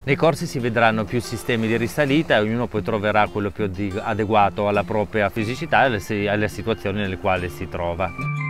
Nei corsi si vedranno più sistemi di risalita e ognuno poi troverà quello più adeguato alla propria fisicità e alle situazioni nelle quali si trova.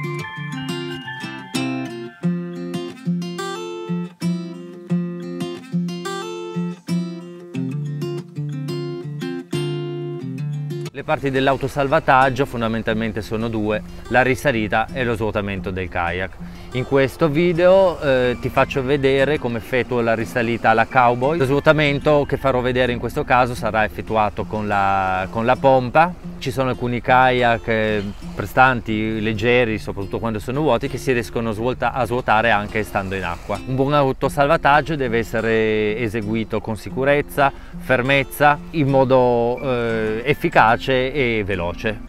Le parti dell'autosalvataggio fondamentalmente sono due: la risalita e lo svuotamento del kayak. In questo video ti faccio vedere come effettuo la risalita alla cowboy. Lo svuotamento che farò vedere in questo caso sarà effettuato con la pompa. Ci sono alcuni kayak prestanti, leggeri, soprattutto quando sono vuoti, che si riescono a svuotare anche stando in acqua. Un buon autosalvataggio deve essere eseguito con sicurezza, fermezza, in modo efficace e veloce.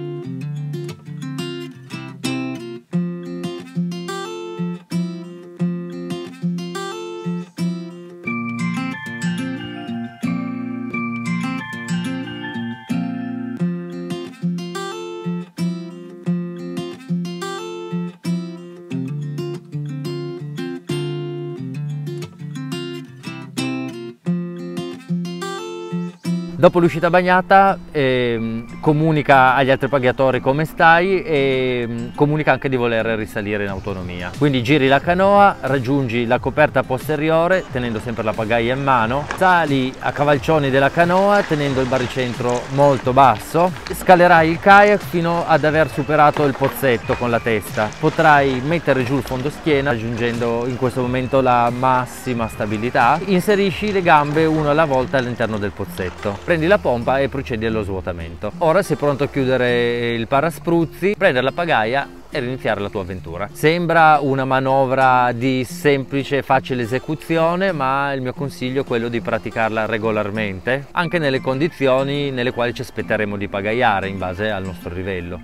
Dopo l'uscita bagnata comunica agli altri paghiatori come stai e comunica anche di voler risalire in autonomia. Quindi giri la canoa, raggiungi la coperta posteriore tenendo sempre la pagaia in mano, sali a cavalcioni della canoa tenendo il baricentro molto basso, scalerai il kayak fino ad aver superato il pozzetto con la testa. Potrai mettere giù il fondoschiena raggiungendo in questo momento la massima stabilità. Inserisci le gambe una alla volta all'interno del pozzetto. Prendi la pompa e procedi allo svuotamento. Ora sei pronto a chiudere il paraspruzzi, prendere la pagaia e iniziare la tua avventura. Sembra una manovra di semplice e facile esecuzione, ma il mio consiglio è quello di praticarla regolarmente, anche nelle condizioni nelle quali ci aspetteremo di pagaiare in base al nostro livello.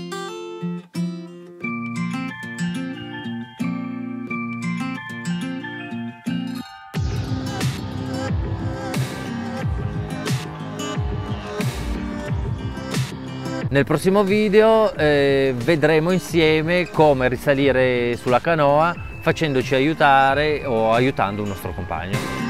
Nel prossimo video vedremo insieme come risalire sulla canoa facendoci aiutare o aiutando un nostro compagno.